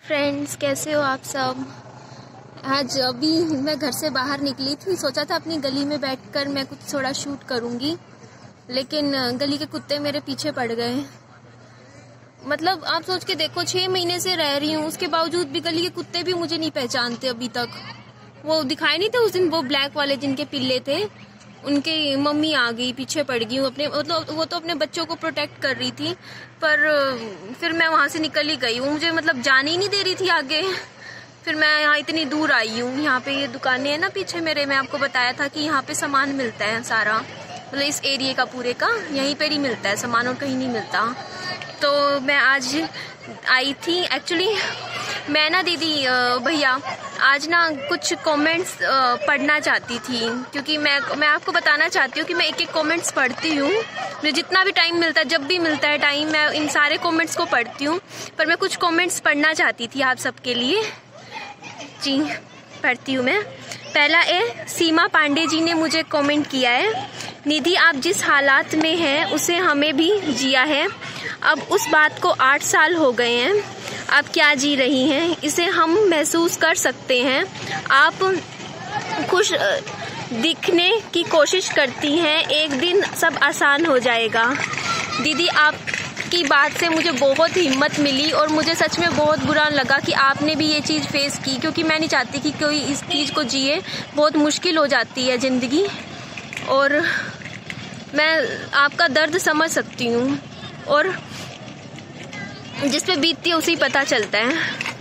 Friends, कैसे हो आप सब। आज अभी मैं घर से बाहर निकली थी, सोचा था अपनी गली में बैठकर मैं कुछ थोड़ा शूट करूंगी, लेकिन गली के कुत्ते मेरे पीछे पड़ गए। मतलब आप सोच के देखो, 6 महीने से रह रही हूँ, उसके बावजूद भी गली के कुत्ते भी मुझे नहीं पहचानते अभी तक। वो दिखाए नहीं थे उस दिन, वो ब्लैक वाले जिनके पिल्ले थे, उनकी मम्मी आ गई, पीछे पड़ गई अपने, मतलब वो तो अपने बच्चों को प्रोटेक्ट कर रही थी, पर फिर मैं वहां से निकल ही गई हूँ। मुझे मतलब जाने ही नहीं दे रही थी आगे। फिर मैं यहाँ इतनी दूर आई हूँ। यहाँ पे ये दुकानें है ना पीछे मेरे, मैं आपको बताया था कि यहाँ पे सामान मिलता है सारा, मतलब इस एरिया का पूरे का यहीं पर ही मिलता है सामान और कहीं नहीं मिलता। तो मैं आज आई थी, एक्चुअली मैं ना दीदी भैया आज ना कुछ कमेंट्स पढ़ना चाहती थी, क्योंकि मैं आपको बताना चाहती हूँ कि मैं एक एक कमेंट्स पढ़ती हूँ। मुझे जितना भी टाइम मिलता है, जब भी मिलता है टाइम, मैं इन सारे कमेंट्स को पढ़ती हूँ, पर मैं कुछ कमेंट्स पढ़ना चाहती थी आप सबके लिए। जी पढ़ती हूँ मैं। पहला सीमा पांडे जी ने मुझे कमेंट किया है, निधि आप जिस हालात में हैं उसे हमें भी जिया है। अब उस बात को 8 साल हो गए हैं, आप क्या जी रही हैं इसे हम महसूस कर सकते हैं। आप खुश दिखने की कोशिश करती हैं, एक दिन सब आसान हो जाएगा। दीदी आपकी बात से मुझे बहुत हिम्मत मिली और मुझे सच में बहुत बुरा लगा कि आपने भी ये चीज़ फेस की, क्योंकि मैं नहीं चाहती कि कोई इस चीज़ को जिए। बहुत मुश्किल हो जाती है ज़िंदगी और मैं आपका दर्द समझ सकती हूँ, और जिस पे बीतती है उसे ही पता चलता है।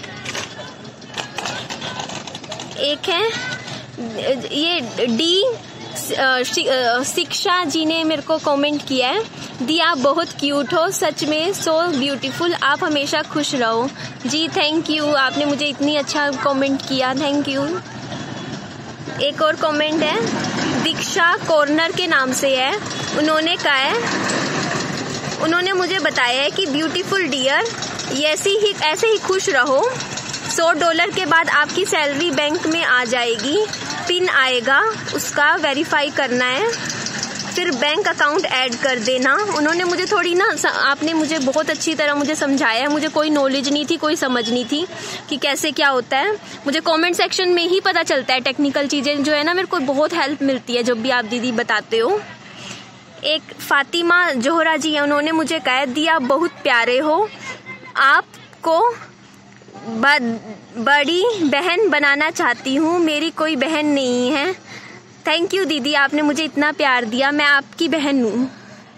एक है ये डी शिक्षा जी ने मेरे को कमेंट किया है, दी आप बहुत क्यूट हो, सच में सो ब्यूटीफुल, आप हमेशा खुश रहो। जी थैंक यू, आपने मुझे इतनी अच्छा कमेंट किया, थैंक यू। एक और कमेंट है दीक्षा कॉर्नर के नाम से है, उन्होंने कहा है, उन्होंने मुझे बताया है कि ब्यूटीफुल डियर ऐसे ही खुश रहो। $100 के बाद आपकी सैलरी बैंक में आ जाएगी, पिन आएगा, उसका वेरीफाई करना है, फिर बैंक अकाउंट ऐड कर देना। उन्होंने मुझे थोड़ी ना, आपने मुझे बहुत अच्छी तरह मुझे समझाया, मुझे कोई नॉलेज नहीं थी, कोई समझ नहीं थी कि कैसे क्या होता है। मुझे कमेंट सेक्शन में ही पता चलता है टेक्निकल चीज़ें जो है ना, मेरे को बहुत हेल्प मिलती है जब भी आप दीदी बताते हो। एक फातिमा जोहरा जी है, उन्होंने मुझे कहा दी आप बहुत प्यारे हो, आपको बड़ी बहन बनाना चाहती हूँ, मेरी कोई बहन नहीं है। थैंक यू दीदी, आपने मुझे इतना प्यार दिया, मैं आपकी बहन हूँ।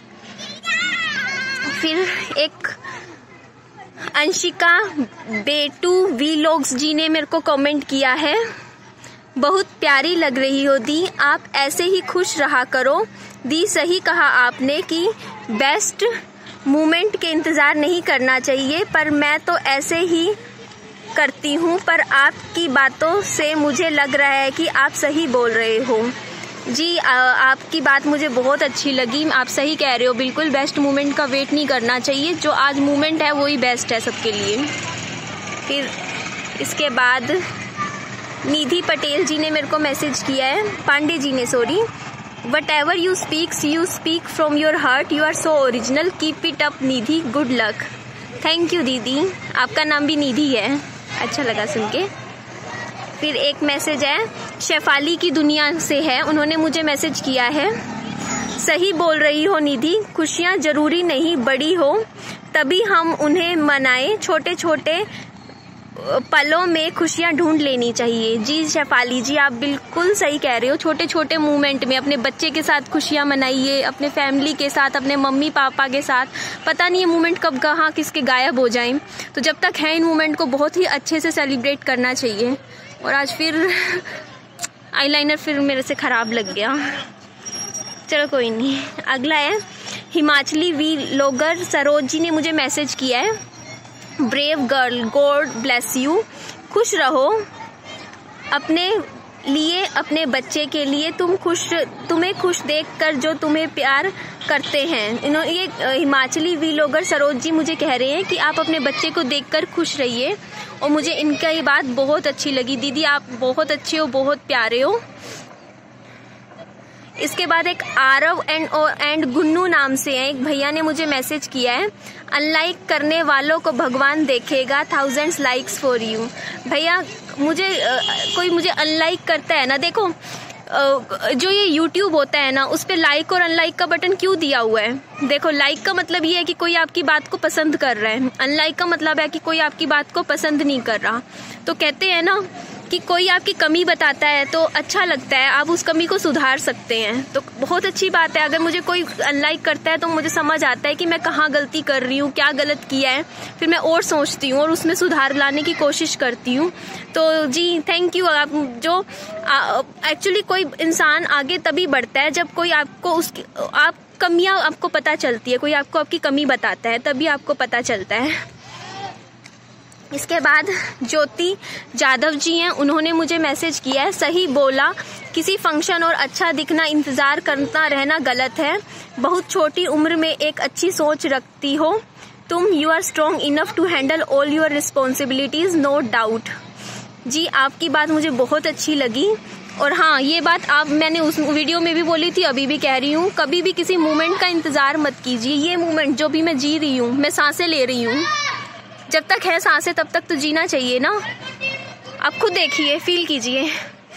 फिर एक अंशिका बेटू वीलॉग्स जी ने मेरे को कमेंट किया है, बहुत प्यारी लग रही हो दी, आप ऐसे ही खुश रहा करो। दी सही कहा आपने कि बेस्ट मोमेंट के इंतज़ार नहीं करना चाहिए, पर मैं तो ऐसे ही करती हूँ, पर आपकी बातों से मुझे लग रहा है कि आप सही बोल रहे हो। जी आपकी बात मुझे बहुत अच्छी लगी, आप सही कह रहे हो, बिल्कुल बेस्ट मोमेंट का वेट नहीं करना चाहिए, जो आज मोमेंट है वही बेस्ट है सबके लिए। फिर इसके बाद निधि पटेल जी ने मेरे को मैसेज किया है, पांडे जी ने sorry, Whatever you speak from your heart, you are so original, keep it up Nidhi, good luck। Thank you दीदी, आपका नाम भी निधि है, अच्छा लगा सुन के। फिर एक मैसेज है शेफाली की दुनिया से है, उन्होंने मुझे मैसेज किया है, सही बोल रही हो निधि, खुशियाँ जरूरी नहीं बड़ी हो तभी हम उन्हें मनाएं, छोटे छोटे पलों में खुशियाँ ढूंढ लेनी चाहिए। जी शेफाली जी, आप बिल्कुल सही कह रहे हो, छोटे छोटे मोमेंट में अपने बच्चे के साथ खुशियाँ मनाइए, अपने फैमिली के साथ, अपने मम्मी पापा के साथ। पता नहीं ये मोमेंट कब कहाँ किसके गायब हो जाएं, तो जब तक है इन मोमेंट को बहुत ही अच्छे से सेलिब्रेट करना चाहिए। और आज फिर आईलाइनर फिर मेरे से ख़राब लग गया, चलो कोई नहीं। अगला है हिमाचली वीलॉगर सरोज जी ने मुझे मैसेज किया है, brave girl, god bless you, खुश रहो अपने लिए, अपने बच्चे के लिए, तुम्हें खुश देखकर जो तुम्हें प्यार करते हैं। ये हिमाचली वीलॉगर सरोज जी मुझे कह रहे हैं कि आप अपने बच्चे को देखकर खुश रहिए, और मुझे इनका ये बात बहुत अच्छी लगी। दीदी आप बहुत अच्छे हो, बहुत प्यारे हो। इसके बाद एक आरव एंड गुन्नू नाम से है एक भैया ने मुझे मैसेज किया है, अनलाइक करने वालों को भगवान देखेगा, 1000 लाइक्स फॉर यू। भैया मुझे कोई मुझे अनलाइक करता है ना, देखो जो ये YouTube होता है ना, उस पे लाइक और अनलाइक का बटन क्यों दिया हुआ है? देखो, लाइक का मतलब ये है कि कोई आपकी बात को पसंद कर रहा है, अनलाइक का मतलब है कि कोई आपकी बात को पसंद नहीं कर रहा। तो कहते हैं ना कि कोई आपकी कमी बताता है तो अच्छा लगता है, आप उस कमी को सुधार सकते हैं, तो बहुत अच्छी बात है। अगर मुझे कोई अनलाइक करता है तो मुझे समझ आता है कि मैं कहाँ गलती कर रही हूँ, क्या गलत किया है, फिर मैं और सोचती हूँ और उसमें सुधार लाने की कोशिश करती हूँ। तो जी थैंक यू। आप जो एक्चुअली कोई इंसान आगे तभी बढ़ता है जब कोई आपको उसकी कमियाँ आपको पता चलती है, कोई आपको आपकी कमी बताता है, तभी आपको पता चलता है। इसके बाद ज्योति जादव जी हैं, उन्होंने मुझे मैसेज किया है, सही बोला, किसी फंक्शन और अच्छा दिखना इंतजार करता रहना गलत है, बहुत छोटी उम्र में एक अच्छी सोच रखती हो तुम, you are strong enough to handle all your responsibilities, no doubt. जी आपकी बात मुझे बहुत अच्छी लगी, और हाँ ये बात मैंने उस वीडियो में भी बोली थी, अभी भी कह रही हूँ, कभी भी किसी मोमेंट का इंतजार मत कीजिए। ये मोमेंट जो भी मैं जी रही हूँ, मैं सांसें ले रही हूँ, जब तक है सांसें तब तक तो जीना चाहिए ना। आप खुद देखिए, फील कीजिए,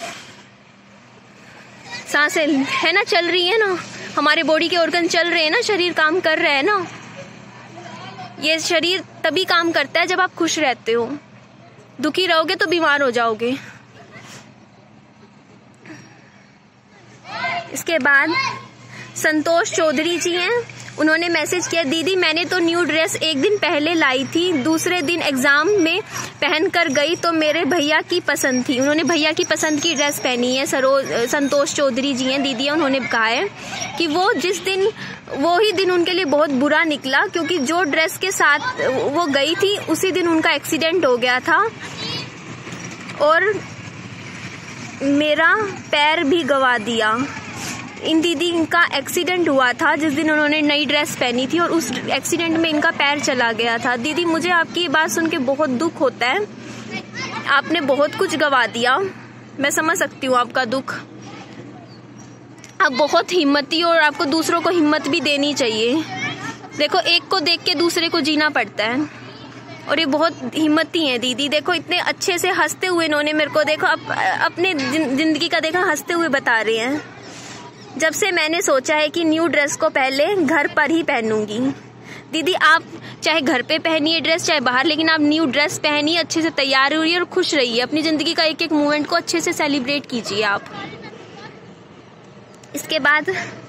सांसें है ना, चल रही है ना, हमारे बॉडी के ऑर्गन चल रहे हैं ना, शरीर काम कर रहा है ना। ये शरीर तभी काम करता है जब आप खुश रहते हो, दुखी रहोगे तो बीमार हो जाओगे। इसके बाद संतोष चौधरी जी हैं, उन्होंने मैसेज किया, दीदी मैंने तो न्यू ड्रेस एक दिन पहले लाई थी, दूसरे दिन एग्जाम में पहन कर गई तो मेरे भैया की पसंद थी। उन्होंने भैया की पसंद की ड्रेस पहनी है। संतोष चौधरी जी हैं, दीदी, उन्होंने कहा है कि वो ही दिन उनके लिए बहुत बुरा निकला, क्योंकि जो ड्रेस के साथ वो गई थी उसी दिन उनका एक्सीडेंट हो गया था और मेरा पैर भी गवा दिया। इन दीदी इनका एक्सीडेंट हुआ था जिस दिन उन्होंने नई ड्रेस पहनी थी, और उस एक्सीडेंट में इनका पैर चला गया था। दीदी मुझे आपकी ये बात सुन के बहुत दुख होता है, आपने बहुत कुछ गवा दिया, मैं समझ सकती हूँ आपका दुख। आप बहुत हिम्मती हो और आपको दूसरों को हिम्मत भी देनी चाहिए। देखो, एक को देख के दूसरे को जीना पड़ता है, और ये बहुत हिम्मती हैं दीदी। देखो इतने अच्छे से हंसते हुए इन्होंने मेरे को, देखो अपने जिंदगी का देखा हंसते हुए बता रहे हैं। जब से मैंने सोचा है कि न्यू ड्रेस को पहले घर पर ही पहनूंगी। दीदी आप चाहे घर पे पहनिए ड्रेस चाहे बाहर, लेकिन आप न्यू ड्रेस पहनिए, अच्छे से तैयार हुई और खुश रहिए, अपनी जिंदगी का एक एक मोमेंट को अच्छे से सेलिब्रेट कीजिए आप। इसके बाद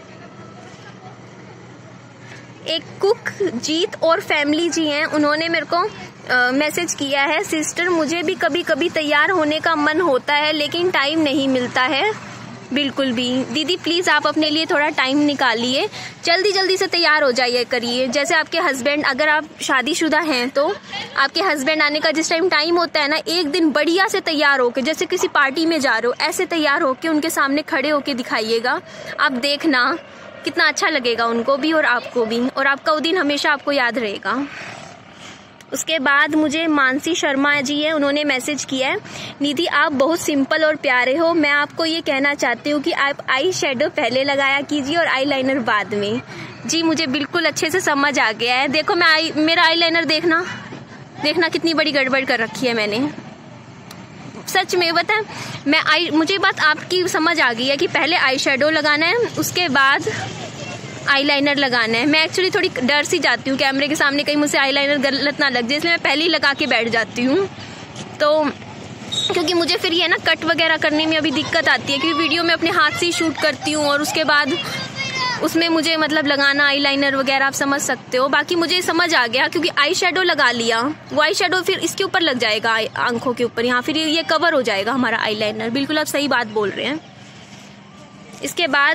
एक कुक जीत और फैमिली जी हैं, उन्होंने मेरे को मैसेज किया है, सिस्टर मुझे भी कभी कभी तैयार होने का मन होता है लेकिन टाइम नहीं मिलता है बिल्कुल भी। दीदी प्लीज आप अपने लिए थोड़ा टाइम निकालिए, जल्दी जल्दी से तैयार हो जाइए करिए। जैसे आपके हस्बैंड, अगर आप शादीशुदा हैं तो आपके हस्बैंड आने का जिस टाइम होता है ना, एक दिन बढ़िया से तैयार होके, जैसे किसी पार्टी में जा रहे हो ऐसे तैयार होके उनके सामने खड़े होके दिखाइएगा। आप देखना कितना अच्छा लगेगा उनको भी और आपको भी, और आपका वो दिन हमेशा आपको याद रहेगा। उसके बाद मुझे मानसी शर्मा जी है, उन्होंने मैसेज किया है, निधि आप बहुत सिंपल और प्यारे हो, मैं आपको ये कहना चाहती हूँ कि आप आई शेडो पहले लगाया कीजिए और आई लाइनर बाद में। जी मुझे बिल्कुल अच्छे से समझ आ गया है। देखो मेरा आई लाइनर देखना कितनी बड़ी गड़बड़ कर रखी है मैंने, सच में बता। मुझे बात आपकी समझ आ गई है कि पहले आई शेडो लगाना है, उसके बाद आईलाइनर लगाना है। मैं एक्चुअली थोड़ी डर सी जाती हूँ कैमरे के सामने, कहीं मुझसे आईलाइनर गलत ना लग जाए, इसलिए मैं पहले ही लगा के बैठ जाती हूँ। तो क्योंकि मुझे फिर ये ना कट वगैरह करने में अभी दिक्कत आती है, क्योंकि वीडियो में अपने हाथ से ही शूट करती हूँ और उसके बाद उसमें मुझे मतलब लगाना आईलाइनर वगैरह, आप समझ सकते हो। बाकी मुझे समझ आ गया, क्योंकि आई शेडो लगा लिया, वो आई शेडो फिर इसके ऊपर लग जाएगा आंखों के ऊपर, यहाँ फिर ये कवर हो जाएगा हमारा आईलाइनर। बिल्कुल आप सही बात बोल रहे हैं। इसके बाद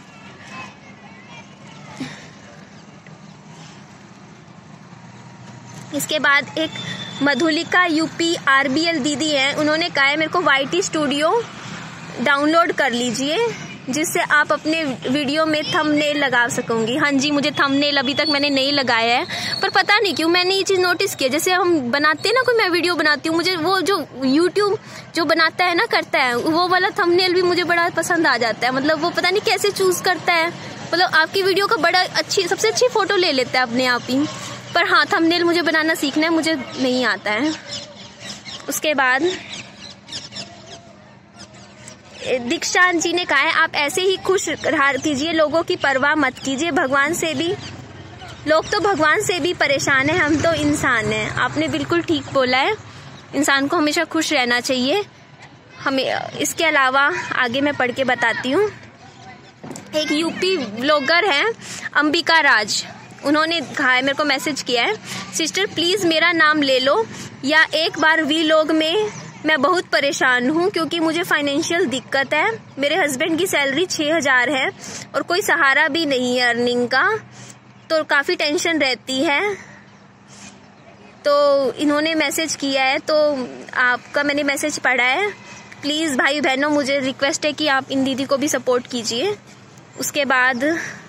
एक मधुलिका यूपी RBL दीदी हैं, उन्होंने कहा है मेरे को YT स्टूडियो डाउनलोड कर लीजिए, जिससे आप अपने वीडियो में थंबनेल लगा सकोगी। हाँ जी, मुझे थंबनेल अभी तक मैंने नहीं लगाया है, पर पता नहीं क्यों मैंने ये चीज़ नोटिस किया। जैसे हम बनाते हैं ना, कोई मैं वीडियो बनाती हूँ, मुझे वो जो यूट्यूब जो बनाता है ना, करता है, वो वाला थंबनेल भी मुझे बड़ा पसंद आ जाता है। मतलब वो पता नहीं कैसे चूज़ करता है, मतलब आपकी वीडियो का बड़ा सबसे अच्छी फ़ोटो ले लेता है अपने आप ही। पर हाँ, थंबनेल मुझे बनाना सीखना है, मुझे नहीं आता है। उसके बाद दीक्षांत जी ने कहा है, आप ऐसे ही खुश रहा कीजिए, लोगों की परवाह मत कीजिए, भगवान से भी, लोग तो भगवान से भी परेशान हैं, हम तो इंसान हैं। आपने बिल्कुल ठीक बोला है, इंसान को हमेशा खुश रहना चाहिए हमें। इसके अलावा आगे मैं पढ़ के बताती हूँ। एक यूपी ब्लॉगर हैं अंबिका राज, उन्होंने कहा है, मेरे को मैसेज किया है, सिस्टर प्लीज़ मेरा नाम ले लो या एक बार वीलॉग में, मैं बहुत परेशान हूँ क्योंकि मुझे फाइनेंशियल दिक्कत है। मेरे हस्बैंड की सैलरी 6000 है और कोई सहारा भी नहीं है अर्निंग का, तो काफ़ी टेंशन रहती है। तो इन्होंने मैसेज किया है, तो आपका मैंने मैसेज पढ़ा है। प्लीज़ भाई बहनों, मुझे रिक्वेस्ट है कि आप इन दीदी को भी सपोर्ट कीजिए। उसके बाद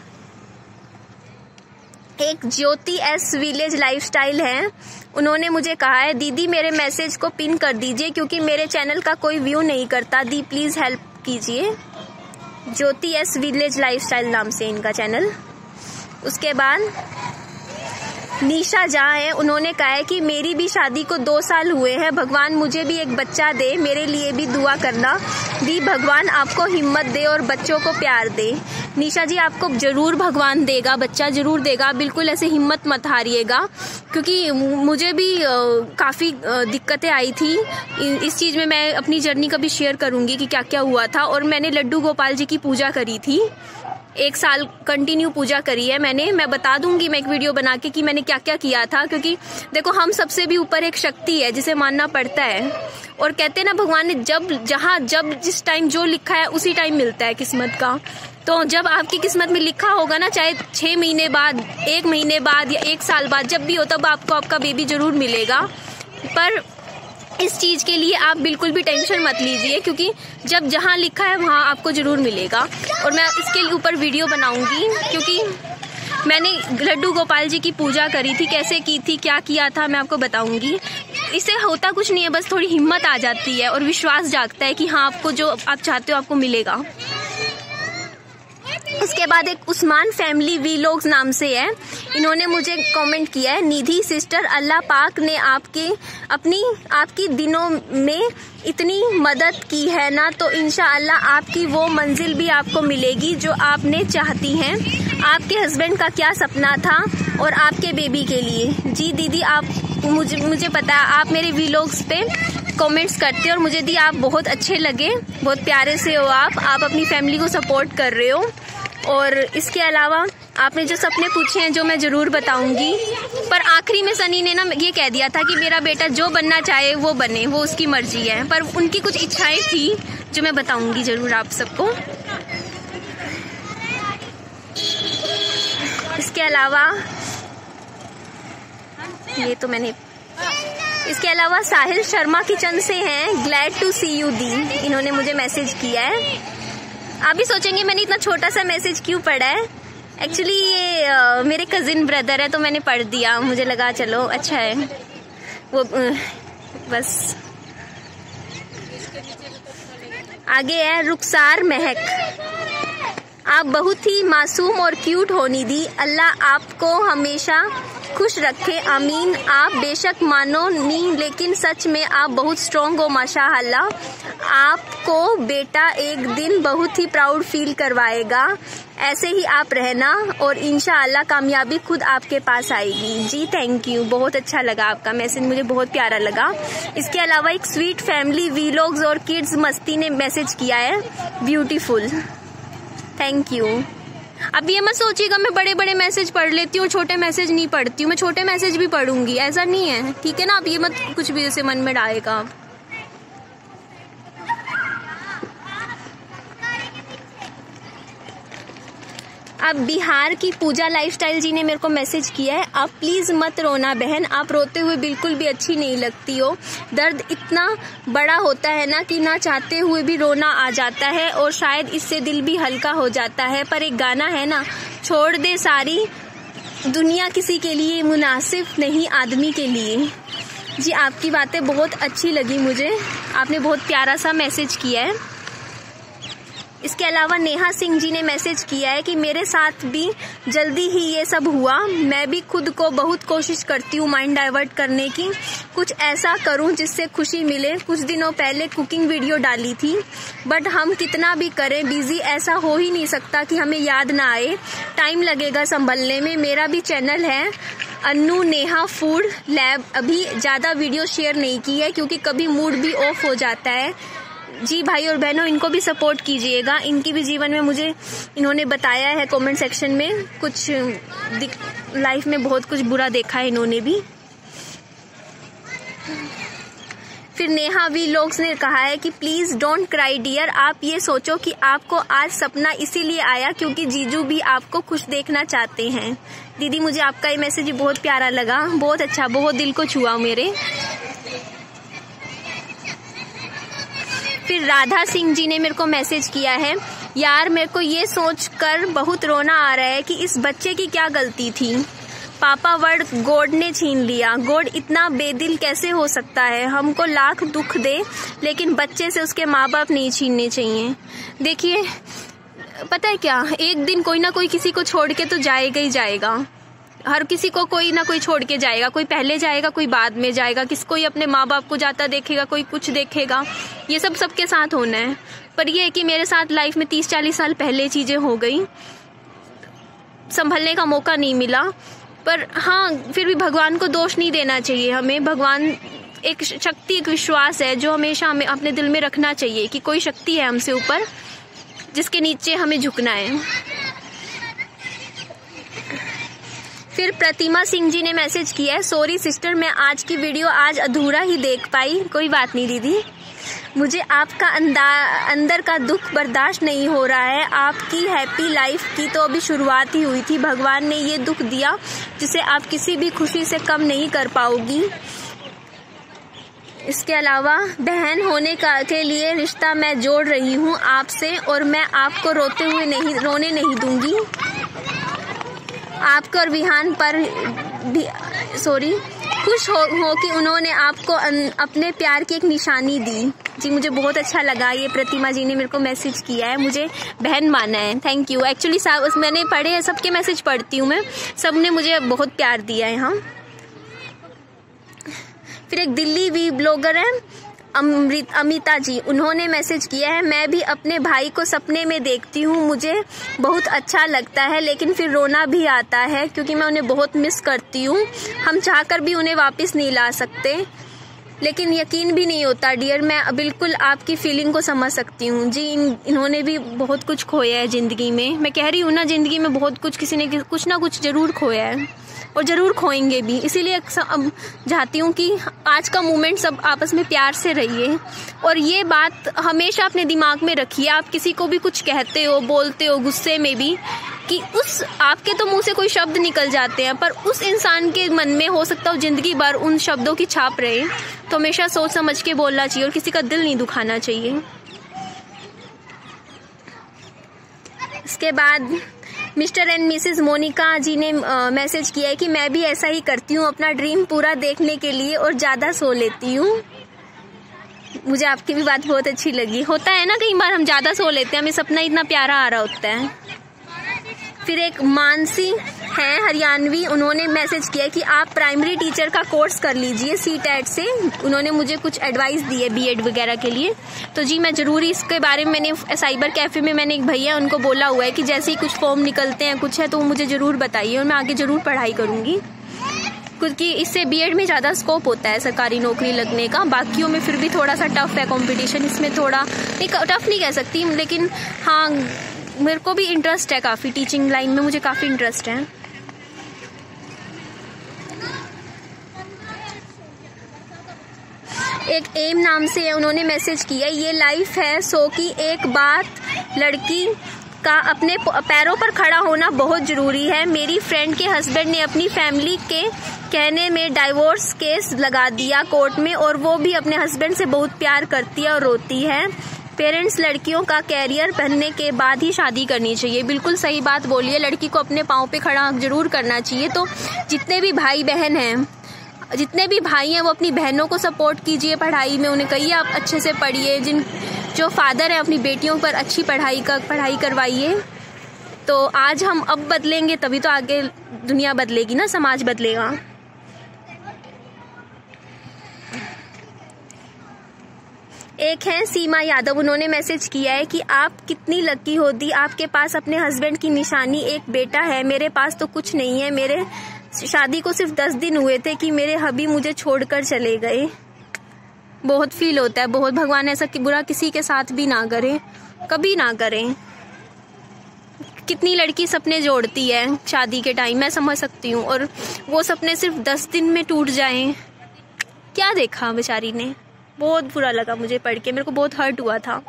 एक ज्योति एस विलेज लाइफस्टाइल है, उन्होंने मुझे कहा है, दीदी मेरे मैसेज को पिन कर दीजिए क्योंकि मेरे चैनल का कोई व्यू नहीं करता, दी प्लीज़ हेल्प कीजिए। ज्योति एस विलेज लाइफस्टाइल नाम से इनका चैनल। उसके बाद निशा जहाँ है, उन्होंने कहा है कि मेरी भी शादी को 2 साल हुए हैं, भगवान मुझे भी एक बच्चा दे, मेरे लिए भी दुआ करना। दी भगवान आपको हिम्मत दे और बच्चों को प्यार दे। निशा जी, आपको जरूर भगवान देगा, बच्चा जरूर देगा, बिल्कुल ऐसे हिम्मत मत हारिएगा, क्योंकि मुझे भी काफ़ी दिक्कतें आई थी इस चीज़ में। मैं अपनी जर्नी का भी शेयर करूँगी कि क्या क्या हुआ था। और मैंने लड्डू गोपाल जी की पूजा करी थी, 1 साल कंटिन्यू पूजा करी है मैंने। मैं बता दूंगी मैं एक वीडियो बना के कि मैंने क्या क्या किया था, क्योंकि देखो हम सबसे भी ऊपर एक शक्ति है जिसे मानना पड़ता है। और कहते हैं ना, भगवान ने जब जिस टाइम जो लिखा है उसी टाइम मिलता है किस्मत का। तो जब आपकी किस्मत में लिखा होगा ना, चाहे 6 महीने बाद, 1 महीने बाद या 1 साल बाद, जब भी हो तब आपको आपका बेबी जरूर मिलेगा। पर इस चीज़ के लिए आप बिल्कुल भी टेंशन मत लीजिए, क्योंकि जब जहाँ लिखा है वहाँ आपको ज़रूर मिलेगा। और मैं इसके ऊपर वीडियो बनाऊंगी, क्योंकि मैंने लड्डू गोपाल जी की पूजा करी थी, कैसे की थी, क्या किया था, मैं आपको बताऊंगी। इससे होता कुछ नहीं है, बस थोड़ी हिम्मत आ जाती है और विश्वास जागता है कि हाँ, आपको जो आप चाहते हो आपको मिलेगा। उसके बाद एक उस्मान फैमिली वीलॉग्स नाम से है, इन्होंने मुझे कमेंट किया है, निधि सिस्टर, अल्लाह पाक ने आपकी दिनों में इतनी मदद की है ना, तो इंशाअल्लाह आपकी वो मंजिल भी आपको मिलेगी जो आपने चाहती हैं। आपके हस्बैंड का क्या सपना था और आपके बेबी के लिए। जी दीदी, आप मुझे पता है आप मेरे वीलॉग्स पे कमेंट्स करते हो और मुझे दी आप बहुत अच्छे लगे, बहुत प्यारे से हो आप अपनी फैमिली को सपोर्ट कर रहे हो। और इसके अलावा आपने जो सपने पूछे हैं जो मैं ज़रूर बताऊंगी। पर आखिरी में सनी ने ना ये कह दिया था कि मेरा बेटा जो बनना चाहे वो बने, वो उसकी मर्जी है, पर उनकी कुछ इच्छाएं थी जो मैं बताऊंगी ज़रूर आप सबको। इसके अलावा ये तो मैंने, इसके अलावा साहिल शर्मा किचन से हैं, ग्लैड टू सी यू दी, इन्होंने मुझे मैसेज किया है। आप भी सोचेंगे मैंने इतना छोटा सा मैसेज क्यों पढ़ा है। एक्चुअली ये मेरे कजिन ब्रदर है तो मैंने पढ़ दिया, मुझे लगा चलो अच्छा है वो बस। आगे है रुखसार महक, आप बहुत ही मासूम और क्यूट हो निधि, अल्लाह आपको हमेशा खुश रखे, आमीन। आप बेशक मानो नहीं, लेकिन सच में आप बहुत स्ट्रॉन्ग हो माशाअल्लाह। आपको बेटा एक दिन बहुत ही प्राउड फील करवाएगा, ऐसे ही आप रहना और इंशाअल्लाह कामयाबी खुद आपके पास आएगी। जी थैंक यू, बहुत अच्छा लगा आपका मैसेज, मुझे बहुत प्यारा लगा। इसके अलावा एक स्वीट फैमिली वीलॉग्स और किड्स मस्ती ने मैसेज किया है, ब्यूटीफुल, थैंक यू। अब ये मत सोचिएगा मैं बड़े बड़े मैसेज पढ़ लेती हूँ, छोटे मैसेज नहीं पढ़ती हूँ, मैं छोटे मैसेज भी पढ़ूंगी, ऐसा नहीं है, ठीक है ना। आप ये मत कुछ भी ऐसे मन में डालेगा आप। अब बिहार की पूजा लाइफस्टाइल जी ने मेरे को मैसेज किया है, आप प्लीज़ मत रोना बहन, आप रोते हुए बिल्कुल भी अच्छी नहीं लगती हो। दर्द इतना बड़ा होता है ना कि ना चाहते हुए भी रोना आ जाता है और शायद इससे दिल भी हल्का हो जाता है। पर एक गाना है ना, छोड़ दे सारी दुनिया किसी के लिए, मुनासिब नहीं आदमी के लिए। जी आपकी बातें बहुत अच्छी लगी मुझे, आपने बहुत प्यारा सा मैसेज किया है। इसके अलावा नेहा सिंह जी ने मैसेज किया है कि मेरे साथ भी जल्दी ही ये सब हुआ। मैं भी खुद को बहुत कोशिश करती हूँ माइंड डाइवर्ट करने की, कुछ ऐसा करूँ जिससे खुशी मिले। कुछ दिनों पहले कुकिंग वीडियो डाली थी, बट हम कितना भी करें बिजी ऐसा हो ही नहीं सकता कि हमें याद ना आए। टाइम लगेगा संभलने में। मेरा भी चैनल है अन्नू नेहा फूड लैब, अभी ज़्यादा वीडियो शेयर नहीं की है क्योंकि कभी मूड भी ऑफ हो जाता है। जी भाई और बहनों, इनको भी सपोर्ट कीजिएगा। इनकी भी जीवन में मुझे इन्होंने बताया है कमेंट सेक्शन में, कुछ लाइफ में बहुत कुछ बुरा देखा है इन्होंने भी। फिर नेहा वीलॉग्स ने कहा है कि प्लीज़ डोंट क्राई डियर, आप ये सोचो कि आपको आज सपना इसीलिए आया क्योंकि जीजू भी आपको खुश देखना चाहते हैं। दीदी मुझे आपका ये मैसेज बहुत प्यारा लगा, बहुत अच्छा, बहुत दिल को छुआ मेरे। फिर राधा सिंह जी ने मेरे को मैसेज किया है, यार मेरे को ये सोचकर बहुत रोना आ रहा है कि इस बच्चे की क्या गलती थी। पापा वर्ड गॉड ने छीन लिया। गॉड इतना बेदिल कैसे हो सकता है? हमको लाख दुख दे लेकिन बच्चे से उसके माँ बाप नहीं छीनने चाहिए। देखिए पता है क्या, एक दिन कोई ना कोई किसी को छोड़ के तो जाएगा ही जाएगा। हर किसी को कोई ना कोई छोड़ के जाएगा, कोई पहले जाएगा कोई बाद में जाएगा, कोई अपने माँ बाप को जाता देखेगा, कोई कुछ देखेगा। ये सब सबके साथ होना है। पर ये है कि मेरे साथ लाइफ में 30-40 साल पहले चीज़ें हो गई, संभलने का मौका नहीं मिला। पर हाँ, फिर भी भगवान को दोष नहीं देना चाहिए हमें। भगवान एक शक्ति, एक विश्वास है जो हमेशा हमें अपने दिल में रखना चाहिए कि कोई शक्ति है हमसे ऊपर जिसके नीचे हमें झुकना है। फिर प्रतिमा सिंह जी ने मैसेज किया है, सॉरी सिस्टर मैं आज की वीडियो आज अधूरा ही देख पाई। कोई बात नहीं दीदी, मुझे आपका अंदर का दुख बर्दाश्त नहीं हो रहा है। आपकी हैप्पी लाइफ की तो अभी शुरुआत ही हुई थी, भगवान ने ये दुख दिया जिसे आप किसी भी खुशी से कम नहीं कर पाओगी। इसके अलावा बहन होने के लिए रिश्ता मैं जोड़ रही हूँ आपसे और मैं आपको रोने नहीं दूंगी। आपको और विहान पर भी खुश हो कि उन्होंने आपको अपने प्यार की एक निशानी दी। जी मुझे बहुत अच्छा लगा, ये प्रतिमा जी ने मेरे को मैसेज किया है, मुझे बहन माना है। Thank you. एक्चुअली मैंने पढ़े हैं, सबके मैसेज पढ़ती हूँ मैं, सब ने मुझे बहुत प्यार दिया है। हाँ, फिर एक दिल्ली वी ब्लॉगर है अमिता जी, उन्होंने मैसेज किया है, मैं भी अपने भाई को सपने में देखती हूँ, मुझे बहुत अच्छा लगता है लेकिन फिर रोना भी आता है क्योंकि मैं उन्हें बहुत मिस करती हूँ। हम चाहकर भी उन्हें वापस नहीं ला सकते, लेकिन यकीन भी नहीं होता डियर। मैं बिल्कुल आपकी फीलिंग को समझ सकती हूँ। जी इन्होंने भी बहुत कुछ खोया है ज़िंदगी में। मैं कह रही हूँ ना, ज़िंदगी में बहुत कुछ, किसी ने कुछ ना कुछ ज़रूर खोया है और ज़रूर खोएंगे भी। इसीलिए अब चाहती हूँ कि आज का मोमेंट सब आपस में प्यार से रहिए और ये बात हमेशा अपने दिमाग में रखिए। आप किसी को भी कुछ कहते हो, बोलते हो गुस्से में भी, कि उस आपके तो मुंह से कोई शब्द निकल जाते हैं पर उस इंसान के मन में हो सकता हो ज़िंदगी भर उन शब्दों की छाप रहे। तो हमेशा सोच समझ के बोलना चाहिए और किसी का दिल नहीं दुखाना चाहिए। इसके बाद Mr and Mrs Monika ji ने मैसेज किया है कि मैं भी ऐसा ही करती हूँ अपना ड्रीम पूरा देखने के लिए और ज़्यादा सो लेती हूँ। मुझे आपकी भी बात बहुत अच्छी लगी। होता है ना, कई बार हम ज़्यादा सो लेते हैं, हमें सपना इतना प्यारा आ रहा होता है। फिर एक मानसी हैं हरियाणवी, उन्होंने मैसेज किया कि आप प्राइमरी टीचर का कोर्स कर लीजिए CTET से। उन्होंने मुझे कुछ एडवाइस दी है BEd वगैरह के लिए, तो जी मैं ज़रूर इसके बारे में, मैंने साइबर कैफ़े में मैंने एक भैया उनको बोला हुआ है कि जैसे ही कुछ फॉर्म निकलते हैं कुछ है तो मुझे ज़रूर बताइए और मैं आगे ज़रूर पढ़ाई करूँगी, क्योंकि इससे BEd में ज़्यादा स्कोप होता है सरकारी नौकरी लगने का। बाकियों में फिर भी थोड़ा सा टफ है कंपटीशन, इसमें थोड़ा टफ नहीं कह सकती, लेकिन हाँ मेरे को भी इंटरेस्ट है काफ़ी, टीचिंग लाइन में मुझे काफ़ी इंटरेस्ट है। एक एम नाम से है, उन्होंने मैसेज किया, ये लाइफ है सो कि एक बात लड़की का अपने पैरों पर खड़ा होना बहुत ज़रूरी है। मेरी फ्रेंड के हस्बैंड ने अपनी फैमिली के कहने में डाइवोर्स केस लगा दिया कोर्ट में, और वो भी अपने हस्बैंड से बहुत प्यार करती है और रोती है। पेरेंट्स लड़कियों का कैरियर बनने के बाद ही शादी करनी चाहिए। बिल्कुल सही बात बोली है, लड़की को अपने पाँव पे खड़ा जरूर करना चाहिए। तो जितने भी भाई बहन हैं, जितने भी भाई हैं, वो अपनी बहनों को सपोर्ट कीजिए पढ़ाई में। उन्हें कहिए आप अच्छे से पढ़िए। जो फादर हैं अपनी बेटियों पर अच्छी पढ़ाई करवाइए। तो आज हम अब बदलेंगे तभी तो आगे दुनिया बदलेगी ना, समाज बदलेगा। एक है सीमा यादव, उन्होंने मैसेज किया है कि आप कितनी लकी होती, आपके पास अपने हस्बैंड की निशानी एक बेटा है। मेरे पास तो कुछ नहीं है। मेरे शादी को सिर्फ 10 दिन हुए थे कि मेरे हबी मुझे छोड़कर चले गए। बहुत फील होता है, बहुत। भगवान ऐसा कि बुरा किसी के साथ भी ना करें, कभी ना करें। कितनी लड़की सपने जोड़ती है शादी के टाइम, मैं समझ सकती हूँ, और वो सपने सिर्फ 10 दिन में टूट जाएं। क्या देखा बेचारी ने। बहुत बुरा लगा मुझे पढ़ के, मेरे को बहुत हर्ट हुआ था।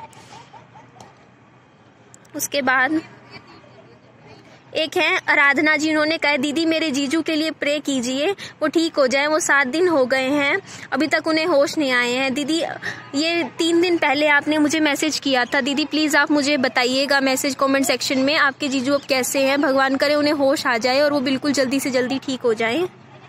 उसके बाद एक है आराधना जी, उन्होंने कहा दीदी मेरे जीजू के लिए प्रे कीजिए, वो ठीक हो जाए। वो 7 दिन हो गए हैं, अभी तक उन्हें होश नहीं आए हैं। दीदी ये 3 दिन पहले आपने मुझे मैसेज किया था। दीदी प्लीज़ आप मुझे बताइएगा मैसेज कमेंट सेक्शन में आपके जीजू अब कैसे हैं। भगवान करे उन्हें होश आ जाए और वो बिल्कुल जल्दी से जल्दी ठीक हो जाए।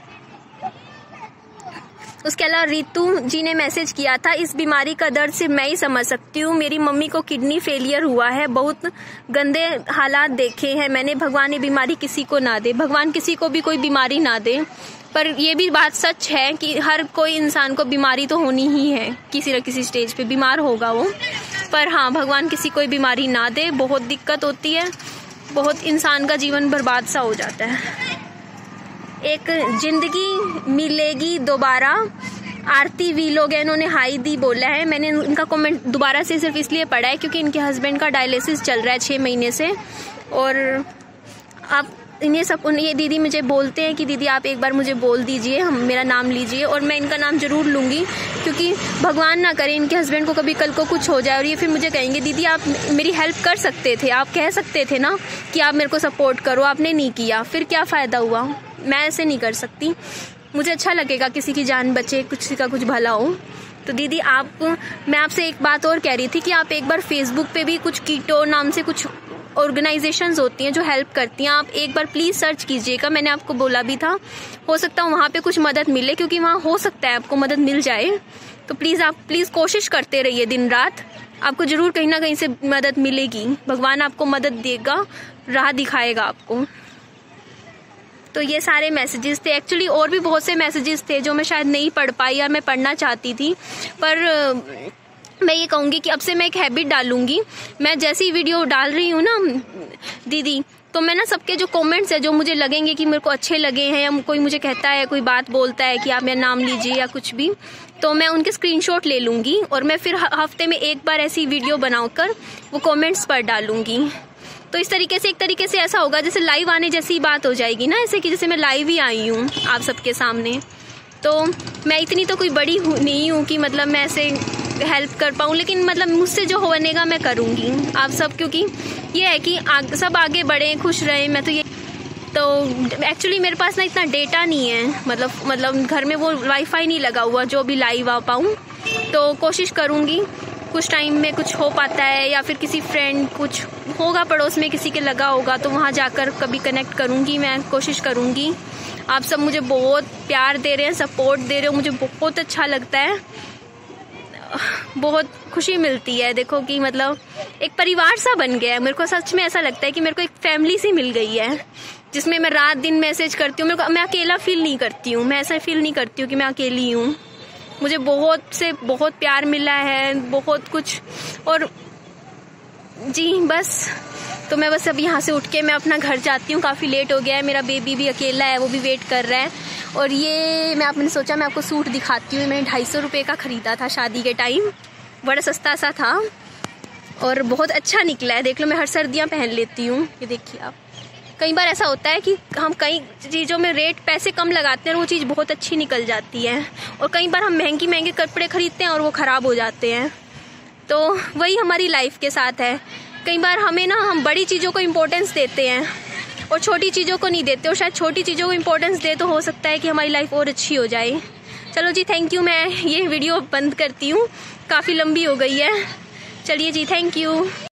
उसके अलावा रितु जी ने मैसेज किया था, इस बीमारी का दर्द सिर्फ मैं ही समझ सकती हूँ। मेरी मम्मी को किडनी फेलियर हुआ है, बहुत गंदे हालात देखे हैं मैंने। भगवान ये बीमारी किसी को ना दे, भगवान किसी को भी कोई बीमारी ना दे। पर ये भी बात सच है कि हर कोई इंसान को बीमारी तो होनी ही है, किसी न किसी स्टेज पे बीमार होगा वो। पर हाँ, भगवान किसी को बीमारी ना दे। बहुत दिक्कत होती है, बहुत इंसान का जीवन बर्बाद सा हो जाता है। एक जिंदगी मिलेगी दोबारा, आरती वीलोग है, इन्होंने हाई दी बोला है। मैंने इनका कमेंट दोबारा से सिर्फ इसलिए पढ़ा है क्योंकि इनके हस्बैंड का डायलिसिस चल रहा है 6 महीने से, और आप ये दीदी मुझे बोलते हैं कि दीदी आप एक बार मुझे बोल दीजिए, मेरा नाम लीजिए, और मैं इनका नाम जरूर लूँगी, क्योंकि भगवान ना करे इनके हस्बैंड को कभी कल को कुछ हो जाए और ये फिर मुझे कहेंगे दीदी आप मेरी हेल्प कर सकते थे, आप कह सकते थे ना कि आप मेरे को सपोर्ट करो, आपने नहीं किया, फिर क्या फ़ायदा हुआ। मैं ऐसे नहीं कर सकती, मुझे अच्छा लगेगा किसी की जान बचे, किसी का कुछ भला हो। तो दीदी मैं आपसे एक बात और कह रही थी कि आप एक बार फेसबुक पे भी कुछ कीटो नाम से कुछ ऑर्गेनाइजेशंस होती हैं जो हेल्प करती हैं, आप एक बार प्लीज़ सर्च कीजिएगा। मैंने आपको बोला भी था, हो सकता है वहाँ पे कुछ मदद मिले, क्योंकि वहाँ हो सकता है आपको मदद मिल जाए। तो प्लीज़ कोशिश करते रहिए दिन रात, आपको ज़रूर कहीं ना कहीं से मदद मिलेगी। भगवान आपको मदद देगा, राह दिखाएगा आपको। तो ये सारे मैसेजेस थे। एक्चुअली और भी बहुत से मैसेजेस थे जो मैं शायद नहीं पढ़ पाई या मैं पढ़ना चाहती थी, पर मैं ये कहूँगी कि अब से मैं एक हैबिट डालूंगी। मैं जैसी वीडियो डाल रही हूँ ना दीदी, तो मैं ना सबके जो कमेंट्स है जो मुझे लगेंगे कि मेरे को अच्छे लगे हैं, या कोई मुझे कहता है, कोई बात बोलता है कि आप मेरा नाम लीजिए या कुछ भी, तो मैं उनके स्क्रीनशॉट ले लूँगी और मैं फिर हफ्ते में एक बार ऐसी वीडियो बनाकर वो कमेंट्स पर डालूँगी। तो इस तरीके से एक तरीके से ऐसा होगा जैसे लाइव आने जैसी बात हो जाएगी ना, ऐसे कि जैसे मैं लाइव ही आई हूँ आप सबके सामने। तो मैं इतनी तो कोई बड़ी नहीं हूँ कि मतलब मैं ऐसे हेल्प कर पाऊँ, लेकिन मतलब मुझसे जो बनेगा मैं करूँगी आप सब, क्योंकि ये है कि सब आगे बढ़ें, खुश रहें। मैं तो एक्चुअली मेरे पास ना इतना डेटा नहीं है, मतलब घर में वो वाईफाई नहीं लगा हुआ जो अभी लाइव आ पाऊँ। तो कोशिश करूँगी कुछ टाइम में कुछ हो पाता है, या फिर किसी फ्रेंड कुछ होगा पड़ोस में किसी के लगा होगा तो वहाँ जाकर कभी कनेक्ट करूँगी, मैं कोशिश करूँगी। आप सब मुझे बहुत प्यार दे रहे हैं, सपोर्ट दे रहे हो, मुझे बहुत अच्छा लगता है, बहुत खुशी मिलती है। देखो कि मतलब एक परिवार सा बन गया है, मेरे को सच में ऐसा लगता है कि मेरे को एक फैमिली सी मिल गई है, जिसमें मैं रात दिन मैसेज करती हूँ। मैं अकेला फील नहीं करती हूँ, मैं ऐसा फील नहीं करती हूँ कि मैं अकेली हूँ। मुझे बहुत प्यार मिला है, बहुत कुछ। और जी बस, तो मैं बस अब यहाँ से उठ के मैं अपना घर जाती हूँ, काफ़ी लेट हो गया है। मेरा बेबी भी अकेला है, वो भी वेट कर रहा है। और ये मैंने सोचा मैं आपको सूट दिखाती हूँ। मैंने 250 रुपये का ख़रीदा था शादी के टाइम, बड़ा सस्ता सा था और बहुत अच्छा निकला है। देख लो, मैं हर सर्दियाँ पहन लेती हूँ। ये देखिए आप, कई बार ऐसा होता है कि हम कई चीज़ों में रेट पैसे कम लगाते हैं और वो चीज़ बहुत अच्छी निकल जाती है, और कई बार हम महंगे कपड़े खरीदते हैं और वो ख़राब हो जाते हैं। तो वही हमारी लाइफ के साथ है कई बार हम बड़ी चीज़ों को इम्पोर्टेंस देते हैं और छोटी चीज़ों को नहीं देते, और शायद छोटी चीज़ों को इम्पोर्टेंस दे तो हो सकता है कि हमारी लाइफ और अच्छी हो जाए। चलो जी, थैंक यू। मैं ये वीडियो बंद करती हूँ, काफ़ी लंबी हो गई है। चलिए जी, थैंक यू।